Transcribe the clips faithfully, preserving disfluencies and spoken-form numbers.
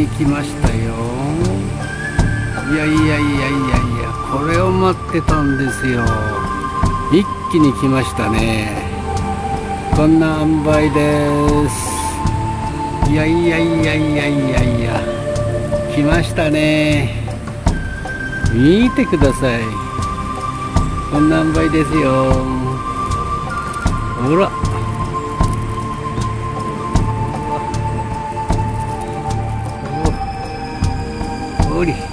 に来ましたよ。いやいやいやいやいや、これを待ってたんですよ。一気に来ましたね。こんな塩梅です。いやいやいやいやいやいや、来ましたね。見てください、こんな塩梅ですよ。ほら、ほり、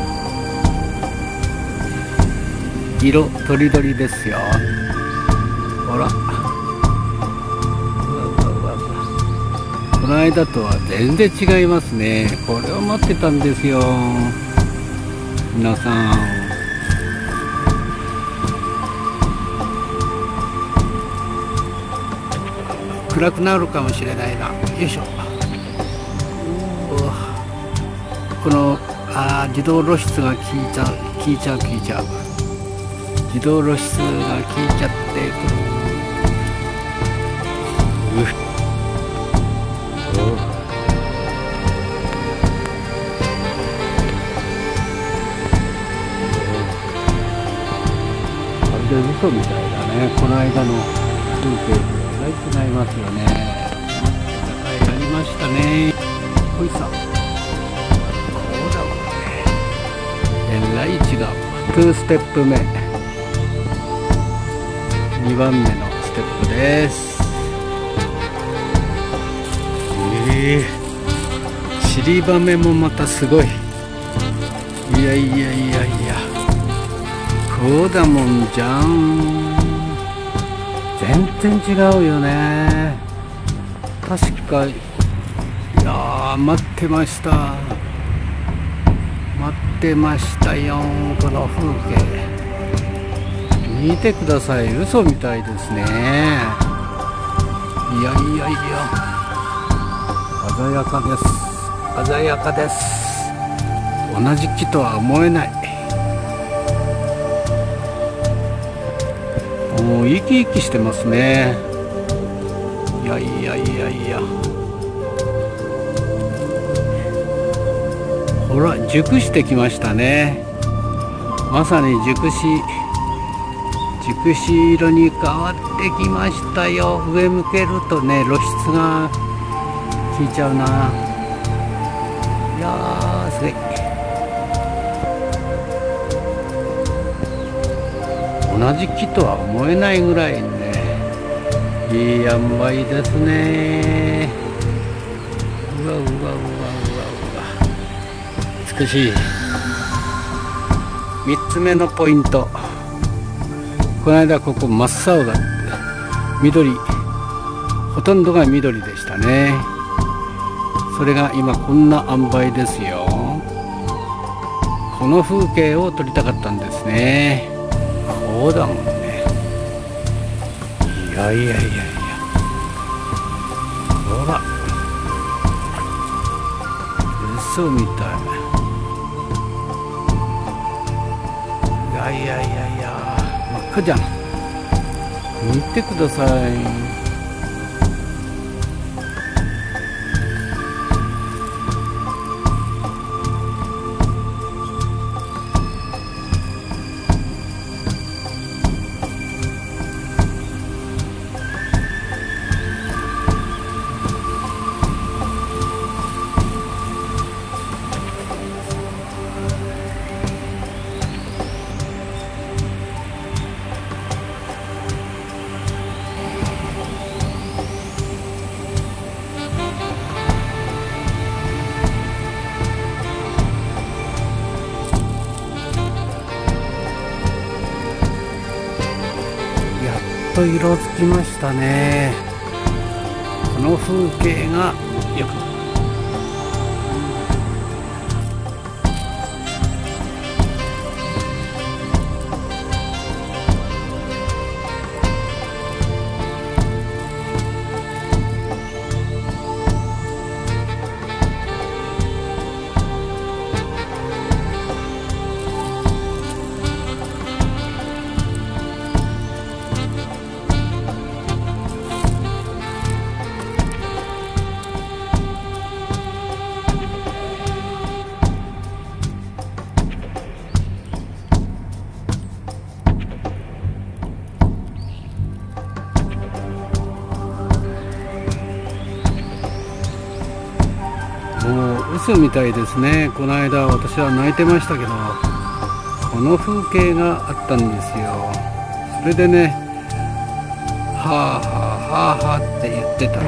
色とりどりですよ。ほら、この間とは全然違いますね。これを待ってたんですよ、皆さん。暗くなるかもしれないな。よいしょ。このあ自動露出が効いちゃう効いちゃう効いちゃう自動露出が効いちゃってくる。まるで嘘みたいだね。この間の風景とえらい違いますよね。戦いありましたね。ほいさ、えらい違う。にステップ目、にばんめのステップです。えー、散りばめもまたすごい。いやいやいやいや、こうだもんじゃん。全然違うよね。確か、いやー、待ってました。待ってましたよ、この風景。見てください、嘘みたいですね。いやいやいや、鮮やかです。鮮やかです。同じ木とは思えない。もう生き生きしてますね。いやいやいやいや、ほら、熟してきましたね。まさに熟し熟し色に変わってきましたよ。上向けるとね、露出が効いちゃうな。いやー、すごい。同じ木とは思えないぐらいね、いい塩梅ですね。うわうわうわうわうわ、美しい。みっつめのポイント、この間ここ真っ青だって緑、ほとんどが緑でしたね。それが今こんな塩梅ですよ。この風景を撮りたかったんですね。こうだもんね。いやいやいやいや、ほら、嘘みたい。いやいやいやいや、真っ赤じゃん。見てください。と色づきましたね。この風景がよく嘘みたいですね。この間私は泣いてましたけど、この風景があったんですよ。それでね、はあはあはあはあって言ってた。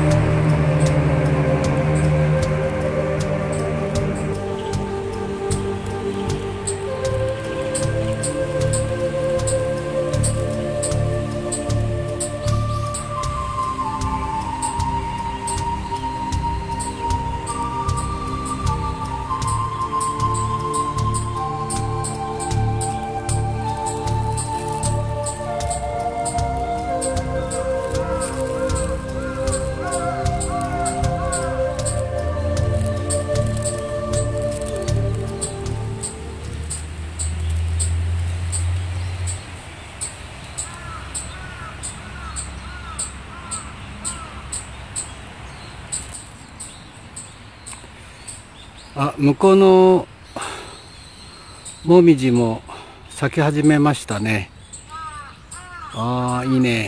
あ、向こうのもみじも咲き始めましたね。ああ、いいね。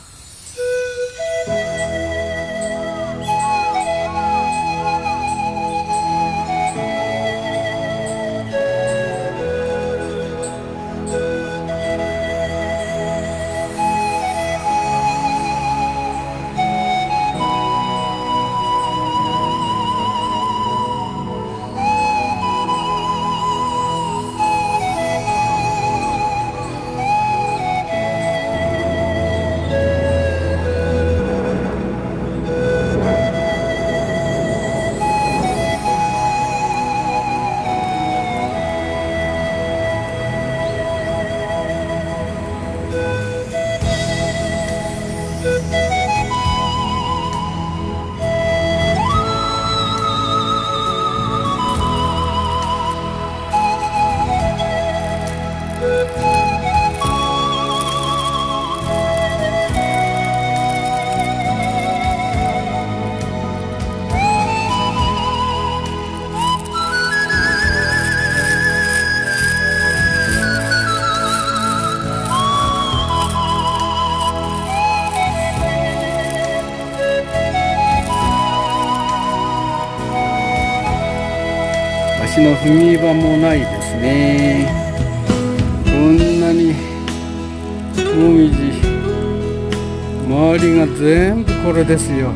足の踏み場もないですね。こんなにもみじ、周りが全部これですよ。いやいや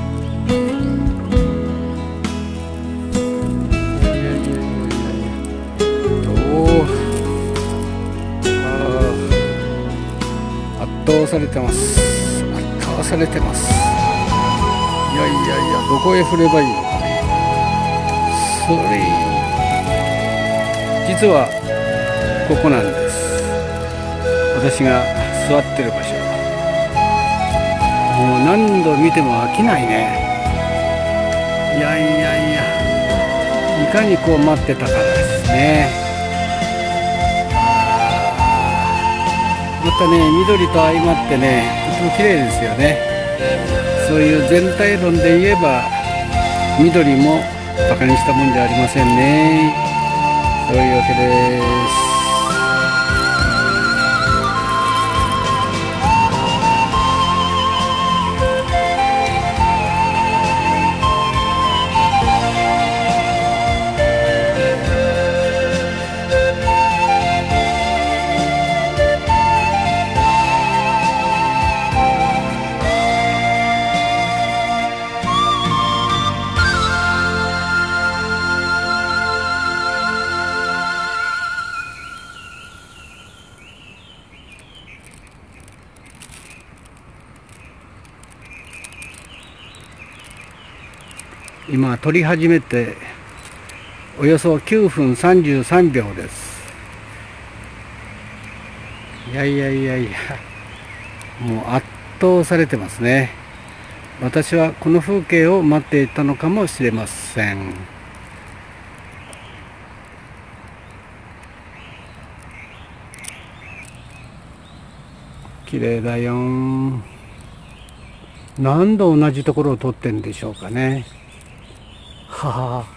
いやいやいや、おお、圧倒されてます。圧倒されてます。いやいやいや、どこへ振ればいいのかね。それ実はここなんです。私が座ってる場所。もう何度見ても飽きないね。いやいやいや、いかにこう待ってたからですね。またね、緑と相まってね、とても綺麗ですよね。そういう全体論で言えば緑もバカにしたもんじゃありませんね。そういうわけです。今撮り始めておよそきゅうふんさんじゅうさんびょうです。いやいやいやいや、もう圧倒されてますね。私はこの風景を待っていたのかもしれません。綺麗だよ。何度同じところを撮ってんでしょうかね。はは。